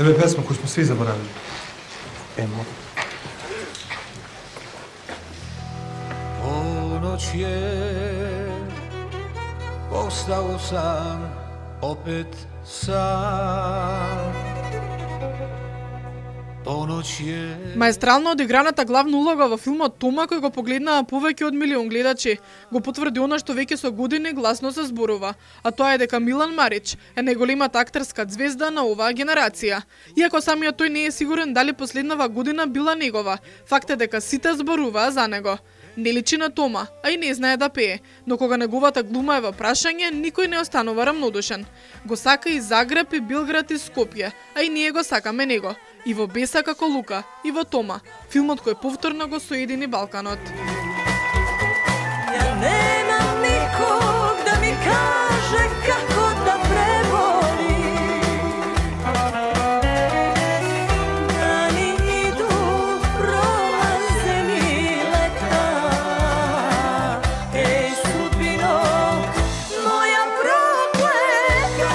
Еве песма коju smo svi zaboravili. Emo. Ponoć je, ostao sam, opet sam. Маестрално одиграната главна улога во филмот Тома, кој го погледнаа повеќе од милион гледачи, го потврди она што веќе со години гласно се зборува, а тоа е дека Милан Марич е најголемата актерска ѕвезда на оваа генерација. Иако самиот тој не е сигурен дали последнава година била негова, факт е дека сите зборуваа за него. Не личи на Тома, а и не знае да пее, но кога неговата глума е во прашање, никој не останува рамнодушен. Го сака и Загреб, и Белград, и Скопје, а и ние го сакаме него. И во Беса како Лука, и во Тома, филмот кој повторно го соедини Балканот. Ја немам никог да ми каже како да преболи. Дани иду, пролазе ми лета. Еј, судбино, моја проклета.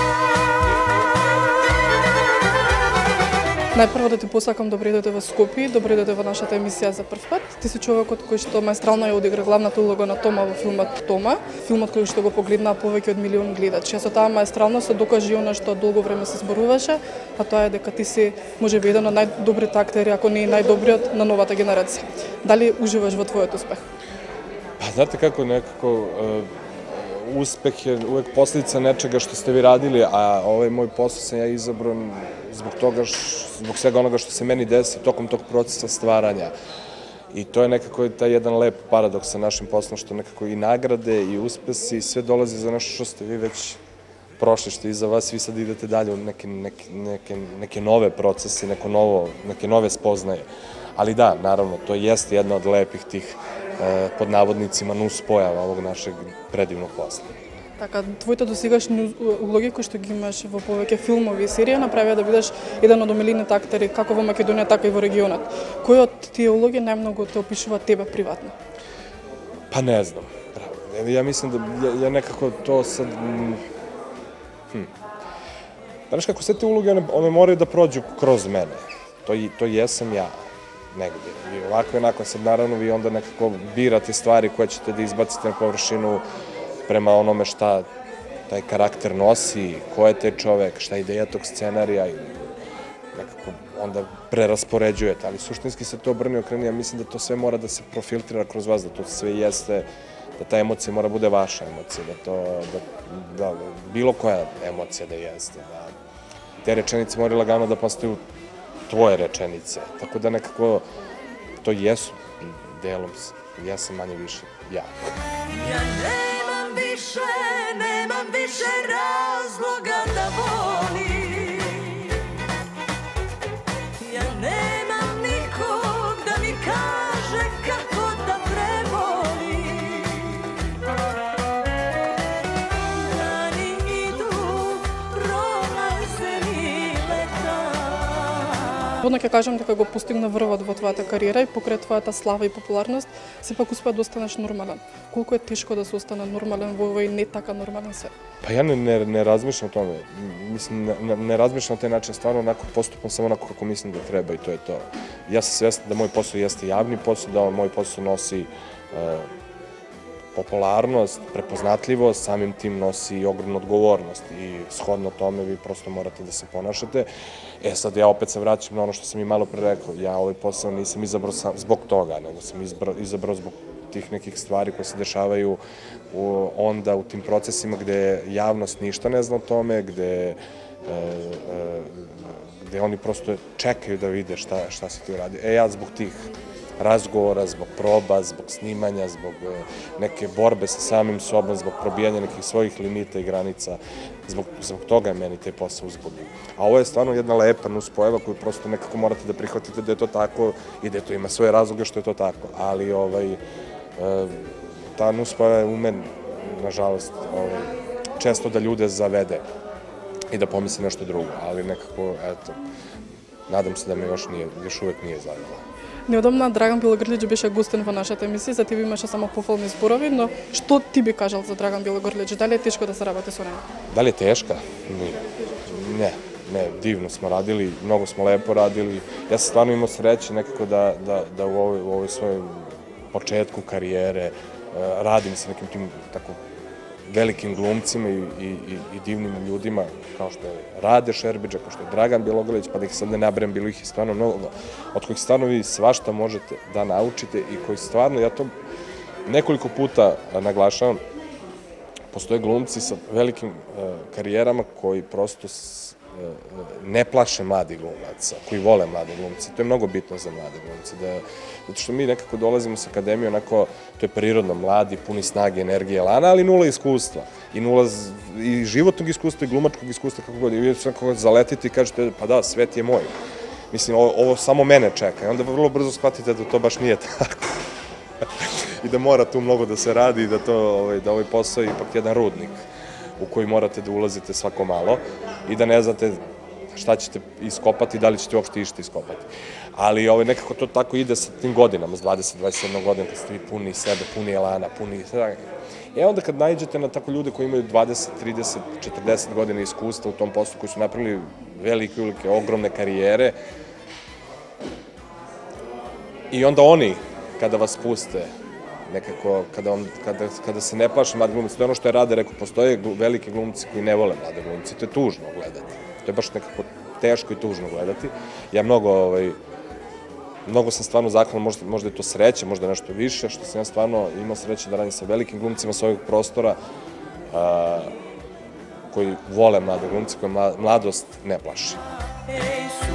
Најпрво да ти посакам добре дојде во Скопје, добре дојде во нашата емисија за прв пат. Ти си човекот кој што маестрално ја одигра главната улога на Тома во филмот Тома, филмот кој што го погледнаа повеќе од милион гледачи. Со таа маестрално се докажи она што долго време се зборуваше, а тоа е дека ти си можеби еден од најдобрите актери, ако не и најдобриот на новата генерација. Дали уживаш во твојот успех? Pa znate kako nekako uspeh je uvek posljedica nečega što ste vi radili, a ovaj moj posao sam ja izabrao zbog toga, zbog svega onoga što se meni desi tokom tog procesa stvaranja. I to je nekako taj jedan lep paradoks sa našim poslom, što nekako i nagrade i uspesi sve dolazi za nešto što ste vi već prošli, što je iza vas, vi sad idete dalje u neke nove procese, neke nove spoznaje. Ali da, naravno, to jeste jedna od lepih tih pod navodnicima nuspojava ovog našeg predivnog posla. Така, твоите досегашни улоги кои што ги имаш во повеќе филмови и серија направија да бидеш еден од омилените актери како во Македонија, така и во регионот. Кој од тие улоги најмногу те опишува тебе приватно? Pa ne znam. Ja mislim da ja nekako to sad... Znaš kako, sve te uloge, one moraju da prođu kroz mene. To jesam ja. Negdje. Vi ovako i onako, sad naravno vi onda nekako birate stvari koje ćete da izbacite na površinu prema onome šta taj karakter nosi, ko je taj čovek, šta je ideja tog scenarija i nekako onda preraspoređujete, ali suštinski se to obrne i okrene, ja mislim da to sve mora da se profiltrira kroz vas, da to sve jeste, da ta emocija mora bude vaša emocija, da bilo koja emocija da jeste, da te rečenice moraju lagano da postaju tvoje rečenice, tako da nekako to jesu delom, ja sam manje više ja. Ja nemam više razloga da volim. Ja nemam nikog da mi kaže kako da prebolim. Dani idu, prolaze mi leta. Одно ќе кажам дека го постигна врвот во твојата кариера и покрај твојата слава и популарност, сепак успеа да останеш нормален. Колку е тешко да се остане нормален во овој не така нормален свет? Pa ja ne razmišljam o tome. Mislim, ne razmišljam na taj način, stvarno onako postupam samo onako kako mislim da treba i to je to. Ja sam svestan da moj posao jeste javni posao, da moj posao nosi popularnost, prepoznatljivost, samim tim nosi i ogromnu odgovornost i shodno tome vi prosto morate da se ponašate. Sad ja opet se vraćam na ono što sam i malo pre rekao, ja ovaj posao nisam izabrao zbog toga, nego sam izabrao zbog tih nekih stvari koje se dešavaju onda u tim procesima gde javnost ništa ne zna o tome, gde oni prosto čekaju da vide šta se tu radi. Ja zbog tih razgovora, zbog proba, zbog snimanja, zbog neke borbe sa samim sobom, zbog probijanja nekih svojih limita i granica, zbog toga je meni taj posao uzbudljiv. A ovo je stvarno jedna lepa nuspojava koju prosto nekako morate da prihvatite da je to tako i da to ima svoje razloge što je to tako, ali ta nuspojava je u meni, nažalost, često da ljude zavede i da pomisle nešto drugo, ali nekako, eto, nadam se da me još uvek nije zavela. Неодамна Драган Белогрлиќ беше гостен во нашата емисија, за тебе имаше само пофални зборови, но што ти би кажал за Драган Белогрлиќ? Дали е тешко да се работи со него? Дали е тешка? Не. Ne, divno smo radili, mnogo smo lepo radili. Ja sam stvarno imao sreće nekako da u ovoj svojoj početku karijere radim sa nekim tim tako velikim glumcima i divnim ljudima, kao što je Rade Šerbeđa, kao što je Dragan Bjelogrlić, pa da ih sad ne nabrem, bilo ih je stvarno mnogo, od kojih stvarno vi svašta možete da naučite i koji stvarno, ja to nekoliko puta naglašavam, postoje glumci sa velikim karijerama koji prosto ne plaše mladi glumaca, koji vole mlade glumce. To je mnogo bitno za mlade glumce, zato što mi nekako dolazimo sa akademije, onako, to je prirodno, mladi, puni snage, energije, elana, ali nula iskustva. I nula i životnog iskustva i glumačkog iskustva, kako god. I vi svakako zaletite i kažete, pa da, svet je moj. Mislim, ovo samo mene čeka. I onda vrlo brzo shvatite da to baš nije tako. I da mora tu mnogo da se radi i da ovaj posao je ipak jedan rudnik u koji morate da ulazite svako malo i da ne znate šta ćete iskopati, da li ćete uopšte išta iskopati. Ali nekako to tako ide sa tim godinama, s 20-21 godina, kad ste vi puni sebe, puni elana, puni... Onda kad naiđete na tako ljude koji imaju 20, 30, 40 godina iskustva u tom poslu, koji su napravili velike, ogromne karijere, i onda oni, kada vas puste, nekako, kada se ne plaše mladi glumci, to je ono što je Rade rekao, postoje velike glumci koji ne vole mlade glumci, to je tužno gledati. To je baš nekako teško i tužno gledati. Ja mnogo sam stvarno zahvalan, možda je to sreće, možda nešto više, što sam ja stvarno imao sreće da radim sa velikim glumcima s ovog prostora koji vole mlade glumci, koje mladost ne plaši.